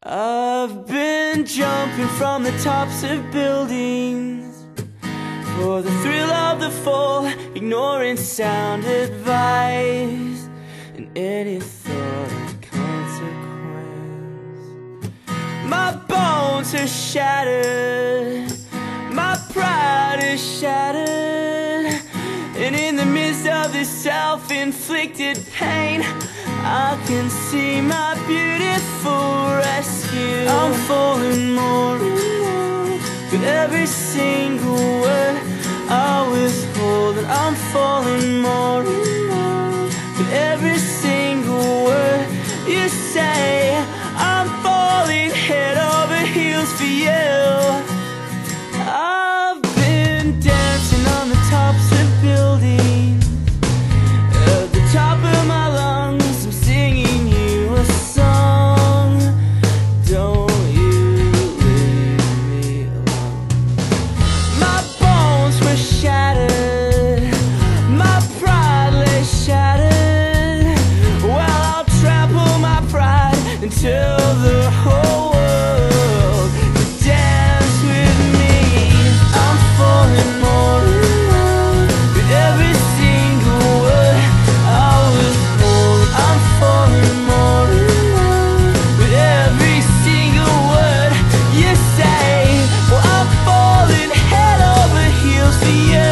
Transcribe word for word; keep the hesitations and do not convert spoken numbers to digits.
I've been jumping from the tops of buildings for the thrill of the fall, ignoring sound advice and any thought of consequence. My bones are shattered, my pride is shattered, and in the midst of this self-inflicted pain, I can see my beautiful rescue. I'm falling more and more with every single word I withhold, and I'm falling more and more with every single word you say. I'm falling head over heels for you. I've been dancing on the tops of buildings, at the top of my lungs I'm singing you a song. Don't you leave me alone. My bones were shattered, my pride lay shattered. Well, I'll trample my pride until the whole world will dance with me. I'm falling more and more with every single word I withhold. I'm falling more and more with every single word you say. Well, I'm falling head over heels for you.